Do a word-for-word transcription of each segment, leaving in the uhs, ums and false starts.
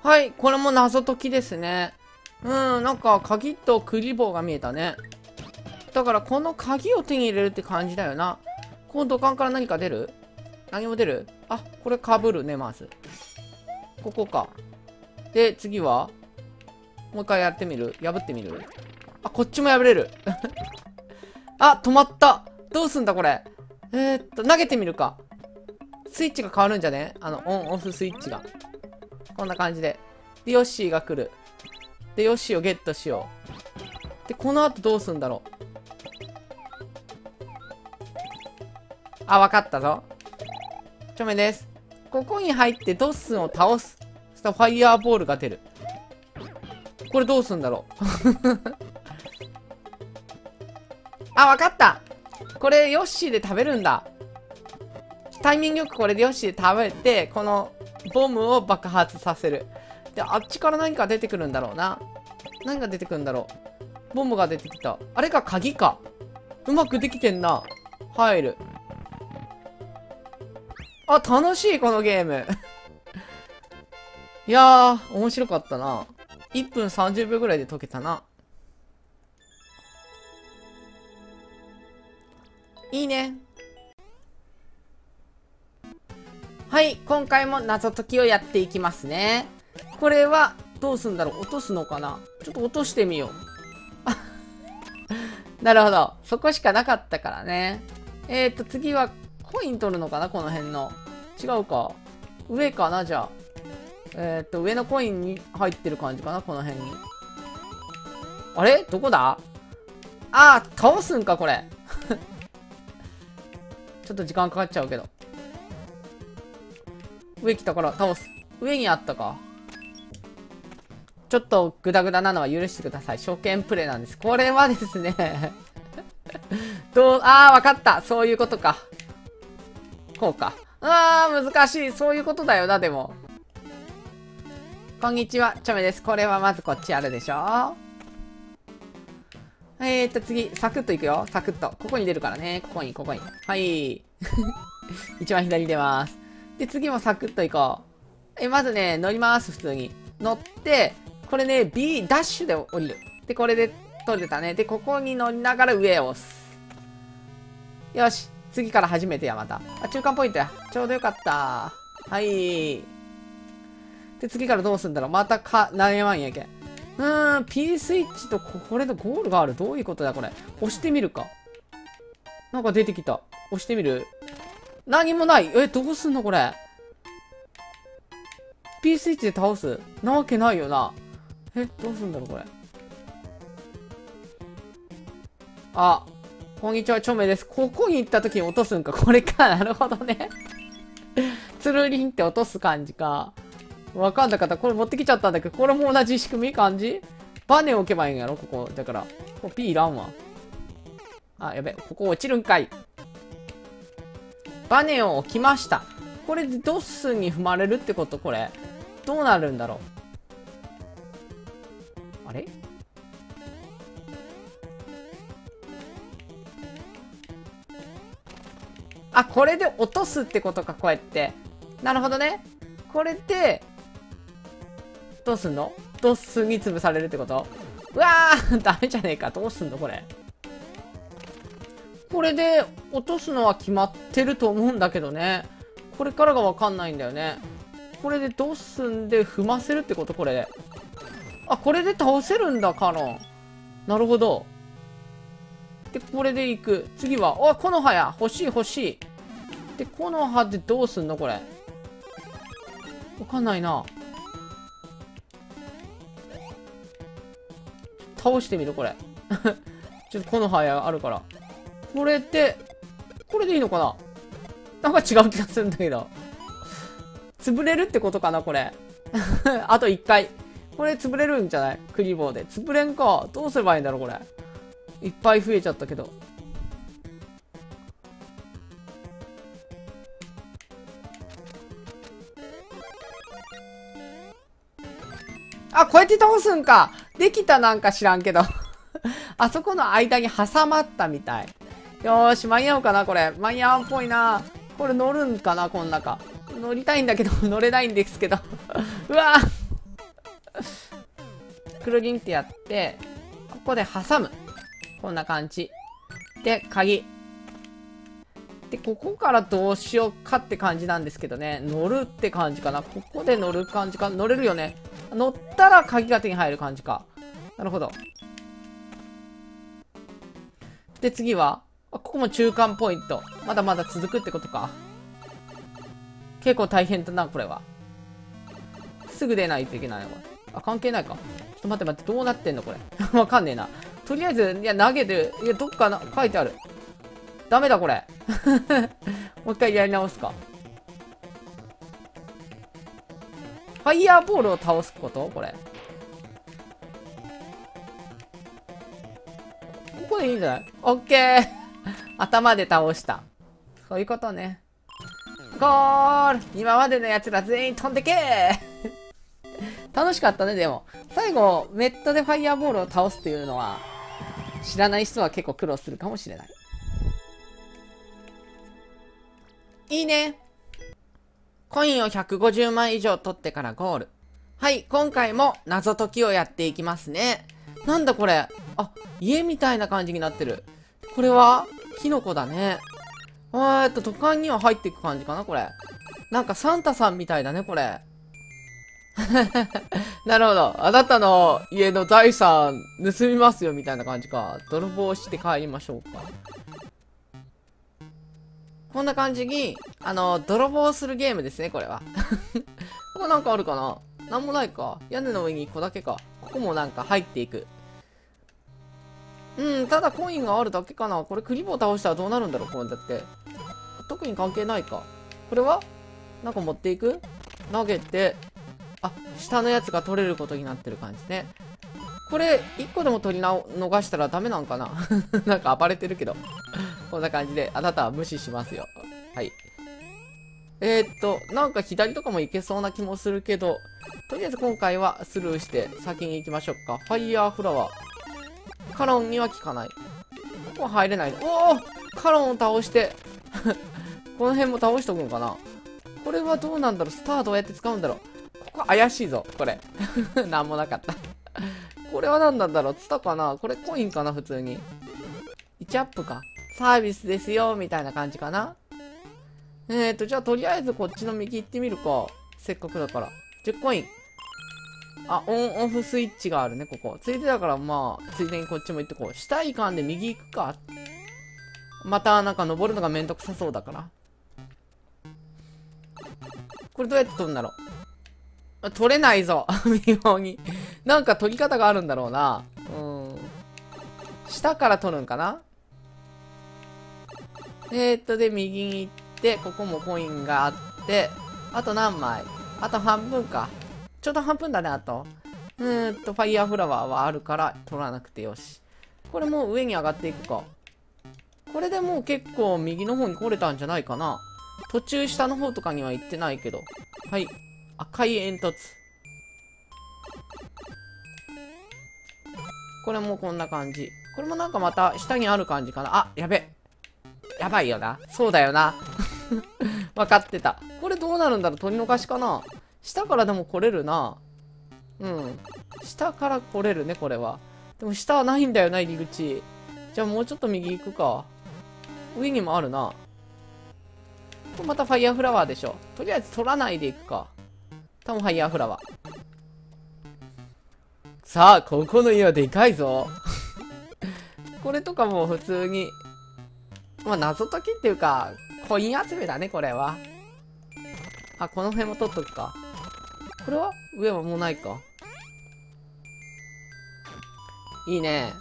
はい、これも謎解きですね。うん、なんか鍵とクリボーが見えたね。だからこの鍵を手に入れるって感じだよな。この土管から何か出る？何も出る？あ、これ被るね、まず。ここか。で、次はもう一回やってみる？破ってみる？あ、こっちも破れる。あ、止まった。どうすんだこれ。えー、っと、投げてみるか。スイッチが変わるんじゃね？あの、オンオフスイッチが。こんな感じで。で、ヨッシーが来る。で、ヨッシーをゲットしよう。で、この後どうすんだろう。あ、わかったぞ。ちょめです。ここに入ってドッスンを倒す。そしたらファイヤーボールが出る。これどうすんだろう。あ、わかった。これヨッシーで食べるんだ。タイミングよくこれでヨッシーで食べて、このボムを爆発させる。で、あっちから何か出てくるんだろうな。何が出てくるんだろう。ボムが出てきた。あれが鍵か。うまくできてんな。入る。あ、楽しい、このゲーム。いやー、面白かったな。いっぷんさんじゅうびょうぐらいで解けたな。いいね。はい、今回も謎解きをやっていきますね。これは、どうすんだろう？落とすのかな？ちょっと落としてみよう。なるほど。そこしかなかったからね。えーと、次は、コイン取るのかな？この辺の。違うか。上かな？じゃあ。えーと、上のコインに入ってる感じかな？この辺に。あれ？どこだ？あー、倒すんか、これ。ちょっと時間かかっちゃうけど。上来たから倒す。上にあったか。ちょっとグダグダなのは許してください。初見プレイなんです。これはですね。どう、あー、わかった。そういうことか。こうか。あー、難しい。そういうことだよな、でも。こんにちは。チョメです。これはまずこっちあるでしょ。えーっと、次、サクッといくよ。サクッと。ここに出るからね。ここに、ここに。はい。一番左に出ます。で、次もサクッといこう。え、まずね、乗ります。普通に。乗って、これね、B、ダッシュで降りる。で、これで取れたね。で、ここに乗りながら上を押す。よし。次から初めてや、また。あ、中間ポイントや。ちょうどよかった。はい。で、次からどうすんだろう。またか、悩まんやけん。うーん、P スイッチとこれのゴールがある。どういうことだ、これ。押してみるか。なんか出てきた。押してみる？何もない。え、どうすんのこれ。P スイッチで倒す？なわけないよな。え、どうすんだろうこれ。あ、こんにちは、チョメです。ここに行った時に落とすんか。これか。なるほどね。つるりんって落とす感じか。わかんなかった。これ持ってきちゃったんだけど、これも同じ仕組み感じ？バネを置けばいいんやろここ。だから。ここ P いらんわ。あ、やべ。ここ落ちるんかい。バネを置きました。これでドッスンに踏まれるってこと？これ。どうなるんだろう。あれ？あ、これで落とすってことか、こうやって。なるほどね。これで、どうすんの？ドッスンに潰されるってこと？うわーダメじゃねえか。どうすんのこれ。これで落とすのは決まってると思うんだけどね。これからがわかんないんだよね。これでドッスンで踏ませるってことこれで。あ、これで倒せるんだ、カノン。なるほど。で、これで行く。次は、おい、木の葉や。欲しい欲しい。で、木の葉でどうすんのこれ。わかんないな。倒してみるこれ。ちょっと木の葉やあるから。これで、これでいいのかな？なんか違う気がするんだけど。潰れるってことかなこれ。あといっかい。これ潰れるんじゃない？クリボーで。潰れんか。どうすればいいんだろうこれ。いっぱい増えちゃったけど。あ、こうやって倒すんか。できたなんか知らんけど。あそこの間に挟まったみたい。よーし、間に合うかなこれ。間に合うっぽいな。これ乗るんかなこの中。乗りたいんだけど、乗れないんですけど。うわーくるりんってやって、ここで挟む。こんな感じ。で、鍵。で、ここからどうしようかって感じなんですけどね。乗るって感じかな。ここで乗る感じか。乗れるよね。乗ったら鍵が手に入る感じか。なるほど。で、次は、ここも中間ポイント。まだまだ続くってことか。結構大変だな、これは。すぐ出ないといけないのこれ。あ、関係ないか。ちょっと待って待って、どうなってんのこれ。わかんねえな。とりあえず、いや、投げて、いや、どっかな、書いてある。ダメだ、これ。もう一回やり直すか。ファイヤーボールを倒すことこれ。ここでいいんじゃない？オッケー頭で倒した。そういうことね。ゴール！今までのやつら全員飛んでけー楽しかったね、でも。最後、メットでファイヤーボールを倒すっていうのは、知らない人は結構苦労するかもしれない。いいね。コインをひゃくごじゅうまい以上取ってからゴール。はい、今回も謎解きをやっていきますね。なんだこれ。あ、家みたいな感じになってる。これはキノコだね。えーっと、土管には入っていく感じかな、これ。なんかサンタさんみたいだね、これ。なるほど。あなたの家の財産盗みますよ、みたいな感じか。泥棒して帰りましょうか。こんな感じに、あの、泥棒するゲームですね、これは。ここなんかあるかな？なんもないか。屋根の上にいっこだけか。ここもなんか入っていく。うん、ただコインがあるだけかな。これクリボー倒したらどうなるんだろう、こうやって。特に関係ないか。これはなんか持っていく？投げて、あ、下のやつが取れることになってる感じね。これ、いっこでも取りな逃したらダメなんかななんか暴れてるけど。こんな感じで、あなたは無視しますよ。はい。えー、っと、なんか左とかもいけそうな気もするけど、とりあえず今回はスルーして先に行きましょうか。ファイヤーフラワー。カロンには効かない。ここは入れない。おおカロンを倒して、この辺も倒しとくんかな。これはどうなんだろう。スターどうやって使うんだろう。ここ怪しいぞ、これ。なんもなかった。これは何なんだろう。ツタかな。これコインかな、普通に。いちアップか。サービスですよ、みたいな感じかな。えーと、じゃあとりあえずこっちの右行ってみるか。せっかくだから。じゅっコイン。あ、オンオフスイッチがあるね、ここ。ついでだから、まあ、ついでにこっちも行ってこう。下いかんで右行くか。また、なんか登るのがめんどくさそうだから。これどうやって取るんだろう。取れないぞ。微妙に。なんか取り方があるんだろうな。うん。下から取るんかな。えーっと、で、右に行って、ここもコインがあって、あと何枚？あと半分か。ちょうど半分だね、あと。うーんと、ファイヤーフラワーはあるから取らなくてよし。これもう上に上がっていくか。これでもう結構右の方に来れたんじゃないかな。途中下の方とかには行ってないけど。はい。赤い煙突。これもこんな感じ。これもなんかまた下にある感じかな。あ、やべ。やばいよな。そうだよな。分かってた。これどうなるんだろう。取り逃しかな。下からでも来れるな。うん。下から来れるね、これは。でも下はないんだよな、入り口。じゃあもうちょっと右行くか。上にもあるな。これまたファイヤーフラワーでしょ。とりあえず取らないでいくか。多分ファイヤーフラワー。さあ、ここの家はでかいぞ。これとかも普通に、まあ謎解きっていうか、コイン集めだね、これは。あ、この辺も取っとくか。これは上はもうないか。いいね。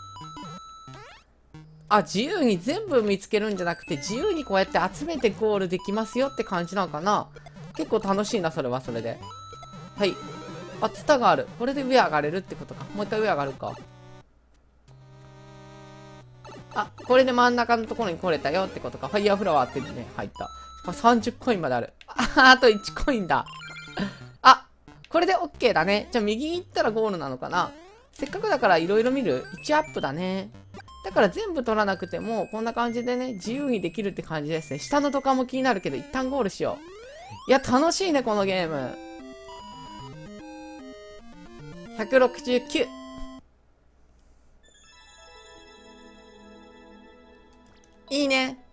あ、自由に全部見つけるんじゃなくて、自由にこうやって集めてゴールできますよって感じなのかな。結構楽しいな、それはそれで。はい。あ、ツタがある。これで上上がれるってことか。もう一回上上がるか。あ、これで真ん中のところに来れたよってことか。ファイヤーフラワーってね、入った。さんじゅっコインまである。あ、あといちコインだ。あ、これで OK だね。じゃあ右に行ったらゴールなのかな。せっかくだから色々見る。いちアップだね。だから全部取らなくても、こんな感じでね、自由にできるって感じですね。下の土管も気になるけど、一旦ゴールしよう。いや、楽しいね、このゲーム。 ひゃくろくじゅうきゅう。いいね。